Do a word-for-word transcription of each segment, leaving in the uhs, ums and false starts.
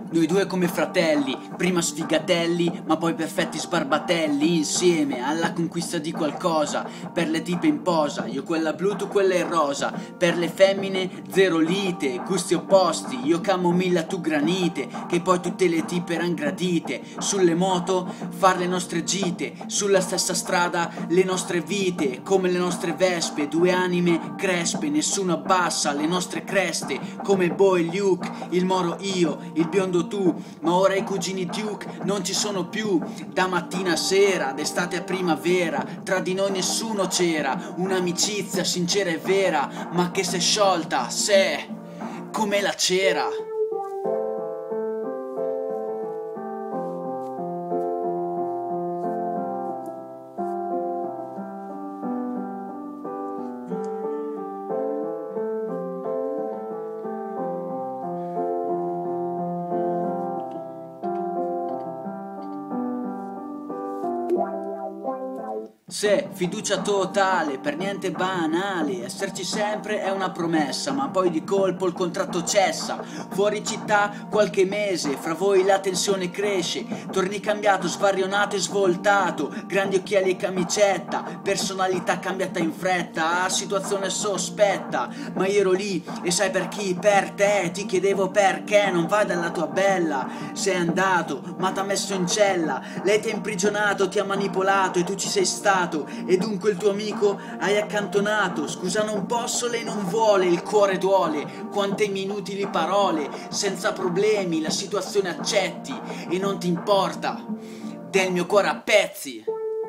Noi due come fratelli, prima sfigatelli, ma poi perfetti sbarbatelli, insieme alla conquista di qualcosa, per le tipe in posa, io quella blu, tu quella in rosa, per le femmine zero lite, gusti opposti, io camomilla, tu granite, che poi tutte le tipe eran gradite, sulle moto far le nostre gite, sulla stessa strada le nostre vite, come le nostre vespe, due anime crespe, nessuno abbassa le nostre creste, come Bo e Luke, il Moro io, il biondo tu, ma ora i cugini Duke non ci sono più, da mattina a sera, d'estate a primavera, tra di noi nessuno c'era, un'amicizia sincera e vera, ma che s'è sciolta, se, come la cera. Se, fiducia totale, per niente banale, esserci sempre è una promessa, ma poi di colpo il contratto cessa, fuori città qualche mese, fra voi la tensione cresce, torni cambiato, svarionato e svoltato, grandi occhiali e camicetta, personalità cambiata in fretta, situazione sospetta, ma io ero lì e sai per chi? Per te, ti chiedevo perché non vai dalla tua bella, sei andato, ma t'ha messo in cella, lei ti ha imprigionato, ti ha manipolato e tu ci sei stato. E dunque il tuo amico hai accantonato. Scusa non posso, lei non vuole, il cuore duole. Quante inutili parole, senza problemi la situazione accetti e non ti importa del mio cuore a pezzi.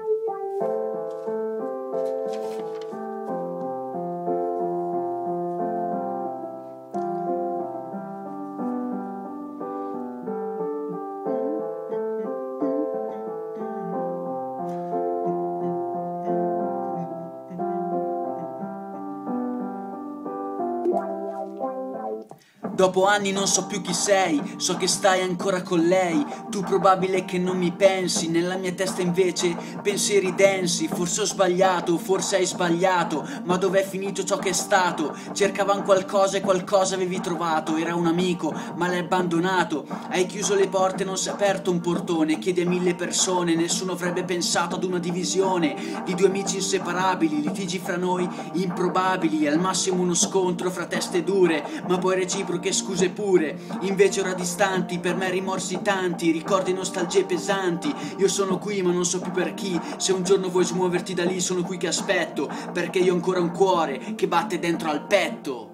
Dopo anni non so più chi sei, so che stai ancora con lei, tu probabile che non mi pensi, nella mia testa invece pensieri densi, forse ho sbagliato, forse hai sbagliato, ma dov'è finito ciò che è stato? Cercavan qualcosa e qualcosa avevi trovato, era un amico, ma l'hai abbandonato, hai chiuso le porte, non si è aperto un portone, chiedi a mille persone, nessuno avrebbe pensato ad una divisione, di due amici inseparabili, litigi fra noi improbabili, al massimo uno scontro fra teste dure, ma poi reciproche scuse pure, invece ora distanti, per me rimorsi tanti, ricordi nostalgie pesanti, io sono qui ma non so più per chi, se un giorno vuoi smuoverti da lì sono qui che aspetto, perché io ho ancora un cuore che batte dentro al petto.